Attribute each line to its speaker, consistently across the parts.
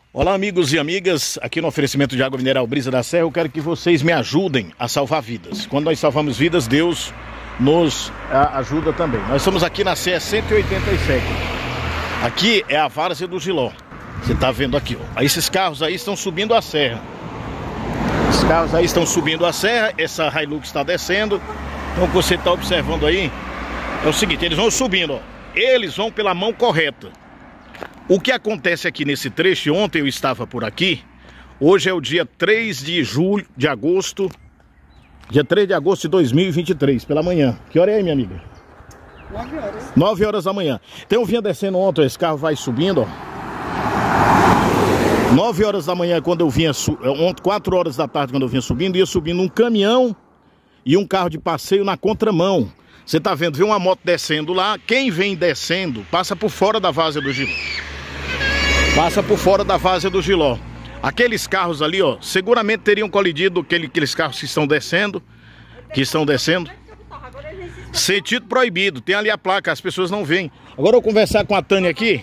Speaker 1: Olá, amigos e amigas, aqui no oferecimento de água mineral Brisa da Serra, eu quero que vocês me ajudem a salvar vidas. Quando nós salvamos vidas, Deus nos ajuda também. Nós estamos aqui na CE 187. Aqui é a várzea do Giló. Você está vendo aqui, ó. Esses carros aí estão subindo a serra. Esses carros aí estão subindo a serra, essa Hilux está descendo. Então o que você está observando aí é o seguinte, eles vão subindo, ó. Eles vão pela mão correta. O que acontece aqui nesse trecho, ontem eu estava por aqui, hoje é o dia 3 de agosto, dia 3 de agosto de 2023, pela manhã. Que hora é aí, minha amiga?
Speaker 2: 9 horas.
Speaker 1: 9 horas da manhã. Então eu vinha descendo ontem, esse carro vai subindo, ó. 9 horas da manhã, quando eu vinha, 4 horas da tarde, quando eu vinha subindo, ia subindo um caminhão e um carro de passeio na contramão. Você tá vendo, vê uma moto descendo lá, quem vem descendo passa por fora da várzea do Giló. Passa por fora da várzea do Giló. Aqueles carros ali, ó, seguramente teriam colidido aqueles carros que estão descendo. Sentido proibido, tem ali a placa, as pessoas não veem. Agora eu vou conversar com a Tânia aqui.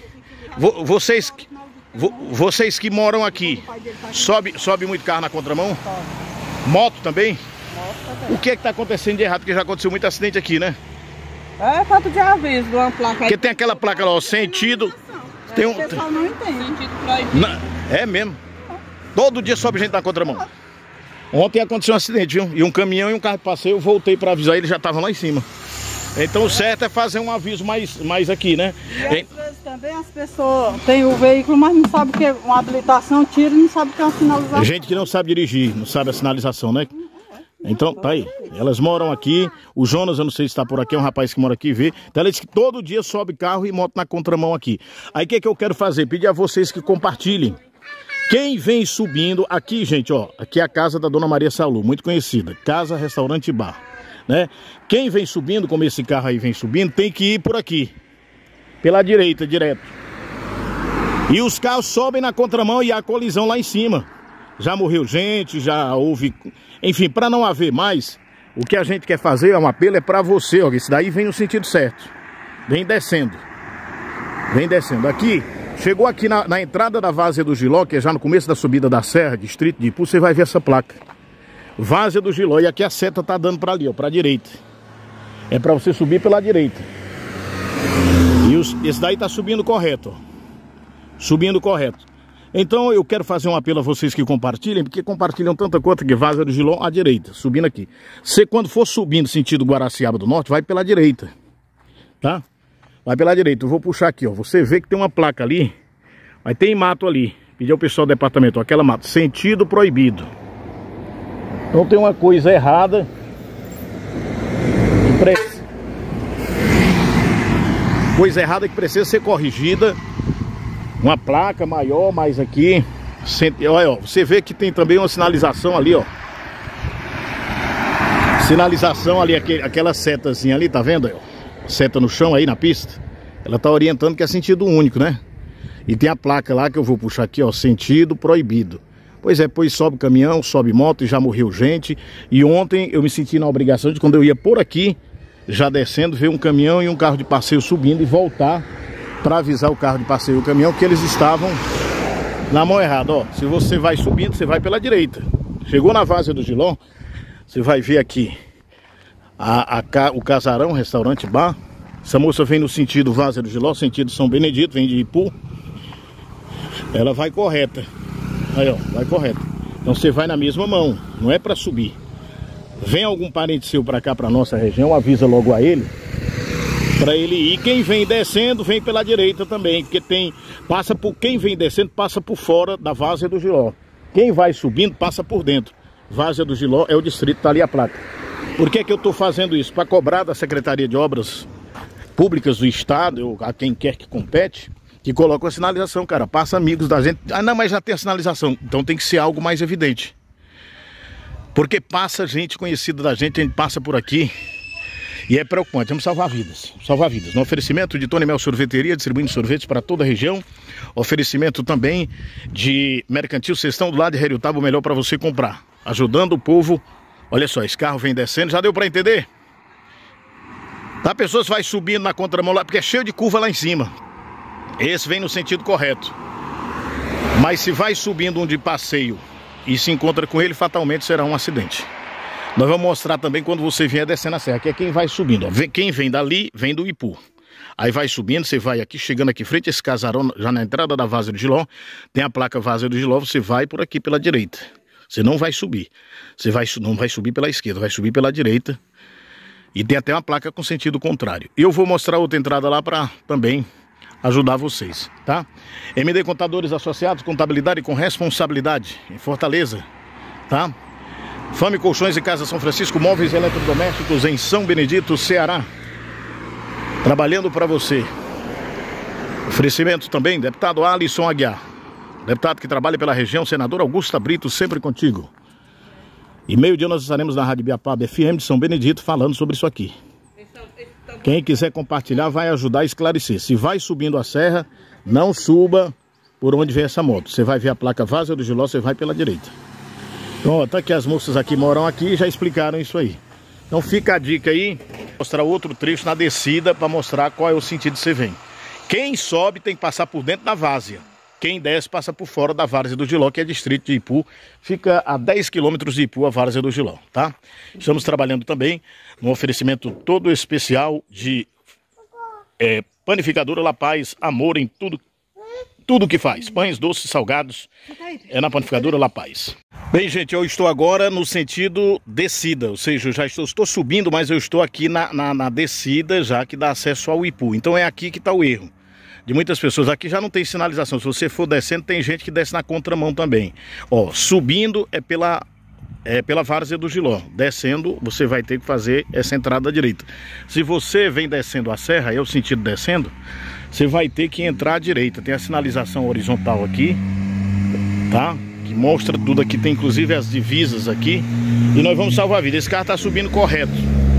Speaker 1: Vocês que moram aqui, sobe muito carro na contramão? Moto também? O que é que tá acontecendo de errado? Porque já aconteceu muito acidente aqui, né?
Speaker 2: É falta de aviso de uma placa.
Speaker 1: Porque tem aquela placa lá, ó, sentido. Tem um...
Speaker 2: O pessoal não entende. Sentido proibido.
Speaker 1: É mesmo. Todo dia sobe gente na contramão. Ontem aconteceu um acidente, viu? E um caminhão e um carro de passeio, eu voltei para avisar, eles já estavam lá em cima. Então o certo é fazer um aviso mais aqui, né?
Speaker 2: E às vezes também as pessoas têm o veículo, mas não sabem o que é uma habilitação, tira e não sabe o que é uma sinalização.
Speaker 1: Gente que não sabe dirigir, não sabe a sinalização, né? Então, tá aí. Elas moram aqui. O Jonas, eu não sei se está por aqui, é um rapaz que mora aqui, vê. Então ela disse que todo dia sobe carro e moto na contramão aqui. Aí o que eu quero fazer? Pedir a vocês que compartilhem. Quem vem subindo aqui, gente, ó. Aqui é a casa da Dona Maria Salu, muito conhecida. Casa, restaurante e bar, né? Quem vem subindo, como esse carro aí vem subindo, tem que ir por aqui. Pela direita, direto. E os carros sobem na contramão e há colisão lá em cima. Já morreu gente, já houve... Enfim, para não haver mais, o que a gente quer fazer, é um apelo, é para você, ó. Esse daí vem no sentido certo. Vem descendo. Vem descendo. Aqui, chegou aqui na entrada da várzea do Giló, que é já no começo da subida da serra, distrito de Ipu, você vai ver essa placa. Várzea do Giló. E aqui a seta tá dando para ali, ó, para a direita. É para você subir pela direita. E esse daí tá subindo correto, ó. Subindo correto. Então eu quero fazer um apelo a vocês que compartilhem, porque compartilham tanta coisa que várzea do Giló à direita, subindo aqui. Você quando for subindo sentido Guaraciaba do Norte, vai pela direita, tá? Vai pela direita, eu vou puxar aqui, ó. Você vê que tem uma placa ali, mas tem mato ali. Pedir ao pessoal do departamento, ó, aquela mato, sentido proibido. Então tem uma coisa errada. Coisa errada que precisa ser corrigida. Uma placa maior, mais aqui. Olha, ó, você vê que tem também uma sinalização ali, ó. Sinalização ali, aquela setazinha ali, tá vendo? Ó? Seta no chão aí na pista. Ela tá orientando que é sentido único, né? E tem a placa lá que eu vou puxar aqui, ó. Sentido proibido. Pois é, pois sobe caminhão, sobe moto e já morreu gente. E ontem eu me senti na obrigação de, quando eu ia por aqui, já descendo, ver um caminhão e um carro de passeio subindo e voltar para avisar o carro de passeio e o caminhão que eles estavam na mão errada, ó. Se você vai subindo, você vai pela direita. Chegou na várzea do Giló, você vai ver aqui o casarão, restaurante, bar. Essa moça vem no sentido várzea do Giló, sentido São Benedito, vem de Ipu. Ela vai correta. Aí, ó, vai correta. Então você vai na mesma mão, não é para subir. Vem algum parente seu para cá, para nossa região, avisa logo a ele, para ele ir. Quem vem descendo, vem pela direita também, porque quem vem descendo, passa por fora da várzea do Giló. Quem vai subindo, passa por dentro. Várzea do Giló é o distrito, tá ali a placa. Por que que eu tô fazendo isso? Para cobrar da Secretaria de Obras Públicas do Estado, ou a quem quer que compete, que coloca a sinalização, cara. Passa amigos da gente. Ah, não, mas já tem a sinalização. Então tem que ser algo mais evidente. Porque passa gente conhecida da gente, a gente passa por aqui. E é preocupante, vamos salvar vidas. Salvar vidas. No oferecimento de Tony Mel Sorveteria, distribuindo sorvetes para toda a região. Oferecimento também de Mercantil Cestão do lado de Heriotaba, o melhor para você comprar. Ajudando o povo. Olha só, esse carro vem descendo, já deu para entender? Tá, pessoas vai subindo na contramão lá, porque é cheio de curva lá em cima. Esse vem no sentido correto. Mas se vai subindo um de passeio e se encontra com ele, fatalmente será um acidente. Nós vamos mostrar também quando você vier descendo a serra, que é quem vai subindo. Ó. Quem vem dali, vem do Ipu. Aí vai subindo, você vai aqui, chegando aqui em frente, esse casarão, já na entrada da Várzea do Giló, tem a placa Várzea do Giló, você vai por aqui pela direita. Você não vai subir. Não vai subir pela esquerda, vai subir pela direita. E tem até uma placa com sentido contrário. Eu vou mostrar outra entrada lá para também ajudar vocês, tá? MD Contadores Associados, contabilidade com responsabilidade, em Fortaleza, tá? Fame Colchões e Casa São Francisco, móveis eletrodomésticos em São Benedito, Ceará. Trabalhando para você. Oferecimento também, deputado Alisson Aguiar. Deputado que trabalha pela região, senador Augusta Brito, sempre contigo. E meio-dia nós estaremos na Rádio Biapaba FM de São Benedito falando sobre isso aqui. Quem quiser compartilhar vai ajudar a esclarecer. Se vai subindo a serra, não suba por onde vem essa moto. Você vai ver a placa Várzea do Giló, você vai pela direita. Então, ó, tá que as moças aqui moram aqui e já explicaram isso aí. Então fica a dica aí, mostrar outro trecho na descida para mostrar qual é o sentido que você vem. Quem sobe tem que passar por dentro da várzea. Quem desce passa por fora da Várzea do Giló, que é distrito de Ipu. Fica a 10 quilômetros de Ipu, a Várzea do Giló, tá? Estamos trabalhando também no oferecimento todo especial de Panificadora La Paz, amor em tudo que faz. Pães, doces, salgados, é na Panificadora La Paz. Bem, gente, eu estou agora no sentido descida, ou seja, eu já estou subindo, mas eu estou aqui na descida já que dá acesso ao Ipu. Então é aqui que está o erro de muitas pessoas. Aqui já não tem sinalização. Se você for descendo, tem gente que desce na contramão também. Ó, subindo é pela Várzea do Giló. Descendo, você vai ter que fazer essa entrada à direita. Se você vem descendo a serra, é o sentido descendo, você vai ter que entrar à direita. Tem a sinalização horizontal aqui, tá? Que mostra tudo aqui, tem inclusive as divisas aqui. E nós vamos salvar a vida. Esse carro está subindo correto.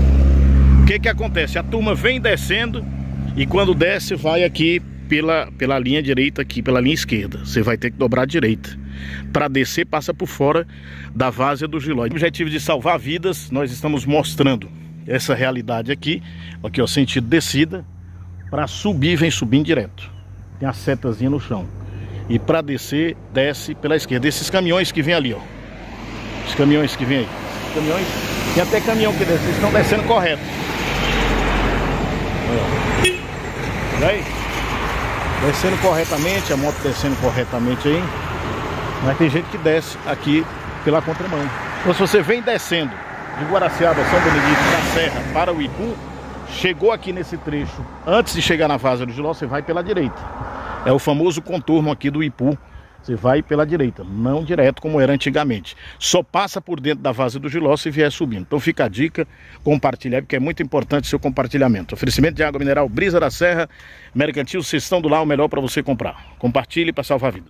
Speaker 1: O que que acontece? A turma vem descendo e quando desce vai aqui pela linha direita aqui, pela linha esquerda. Você vai ter que dobrar à direita. Para descer, passa por fora da Várzea do Giló. O objetivo de salvar vidas, nós estamos mostrando essa realidade aqui. Aqui, ó, sentido descida. Para subir, vem subindo direto. Tem a setazinha no chão. E para descer, desce pela esquerda. Esses caminhões que vem ali, ó. Os caminhões que vem aí. Os caminhões, tem até caminhão que desce, eles estão descendo correto. Olha aí. Descendo corretamente, a moto descendo corretamente aí. Mas tem gente que desce aqui pela contramão. Então se você vem descendo de Guaraciaba, São Benedito, da Serra para o Ipu, chegou aqui nesse trecho, antes de chegar na Várzea do Giló, você vai pela direita. É o famoso contorno aqui do Ipu. Você vai pela direita, não direto como era antigamente. Só passa por dentro da Várzea do Giló se vier subindo. Então fica a dica, compartilhar, porque é muito importante o seu compartilhamento. Oferecimento de água mineral Brisa da Serra, Mercantil Cestão do Lar, o melhor para você comprar. Compartilhe para salvar a vida.